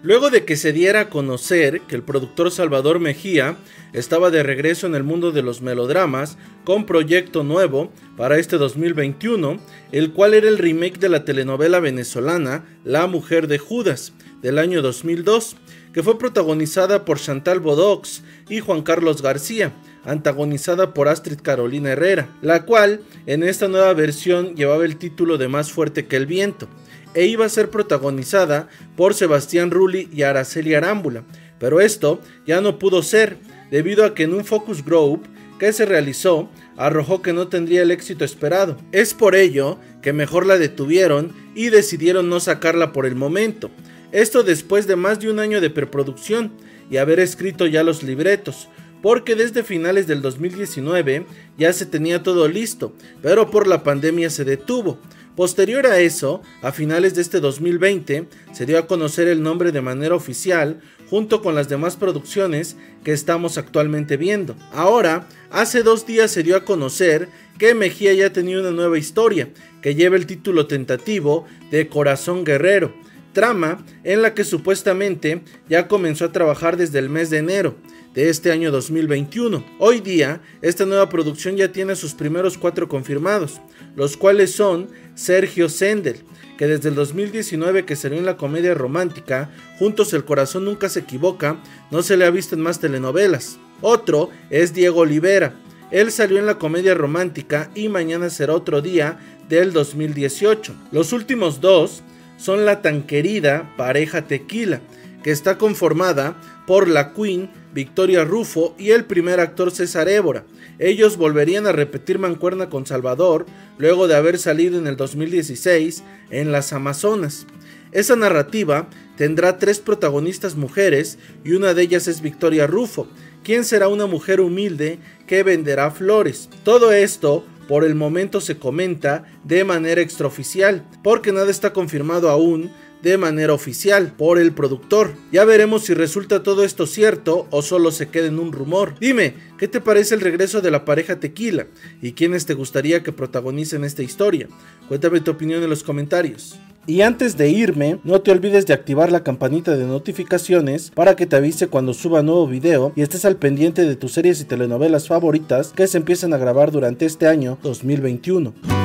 Luego de que se diera a conocer que el productor Salvador Mejía estaba de regreso en el mundo de los melodramas con proyecto nuevo para este 2021, el cual era el remake de la telenovela venezolana La Mujer de Judas del año 2002, que fue protagonizada por Chantal Bodox y Juan Carlos García, antagonizada por Astrid Carolina Herrera, la cual en esta nueva versión llevaba el título de Más fuerte que el viento, e iba a ser protagonizada por Sebastián Rulli y Araceli Arámbula, pero esto ya no pudo ser, debido a que en un focus group que se realizó, arrojó que no tendría el éxito esperado. Es por ello que mejor la detuvieron y decidieron no sacarla por el momento. Esto después de más de un año de preproducción y haber escrito ya los libretos, porque desde finales del 2019 ya se tenía todo listo, pero por la pandemia se detuvo. Posterior a eso, a finales de este 2020, se dio a conocer el nombre de manera oficial, junto con las demás producciones que estamos actualmente viendo. Ahora, hace 2 días se dio a conocer que Mejía ya tenía una nueva historia, que lleva el título tentativo de Corazón Guerrero, trama en la que supuestamente ya comenzó a trabajar desde el mes de enero de este año 2021. Hoy día, esta nueva producción ya tiene sus primeros 4 confirmados, los cuales son Sergio Sendel, que desde el 2019 que salió en la comedia romántica Juntos el corazón nunca se equivoca, no se le ha visto en más telenovelas. Otro es Diego Olivera, él salió en la comedia romántica Y mañana será otro día del 2018. Los últimos 2 son la tan querida pareja Tequila, que está conformada por la Queen Victoria Rufo y el primer actor César Évora. Ellos volverían a repetir mancuerna con Salvador luego de haber salido en el 2016 en Las Amazonas. Esa narrativa tendrá 3 protagonistas mujeres y una de ellas es Victoria Rufo, quien será una mujer humilde que venderá flores. Todo esto por el momento se comenta de manera extraoficial, porque nada está confirmado aún de manera oficial por el productor. Ya veremos si resulta todo esto cierto o solo se queda en un rumor. Dime, ¿qué te parece el regreso de la pareja Tequila? ¿Y quiénes te gustaría que protagonicen esta historia? Cuéntame tu opinión en los comentarios. Y antes de irme, no te olvides de activar la campanita de notificaciones para que te avise cuando suba nuevo video y estés al pendiente de tus series y telenovelas favoritas que se empiezan a grabar durante este año 2021.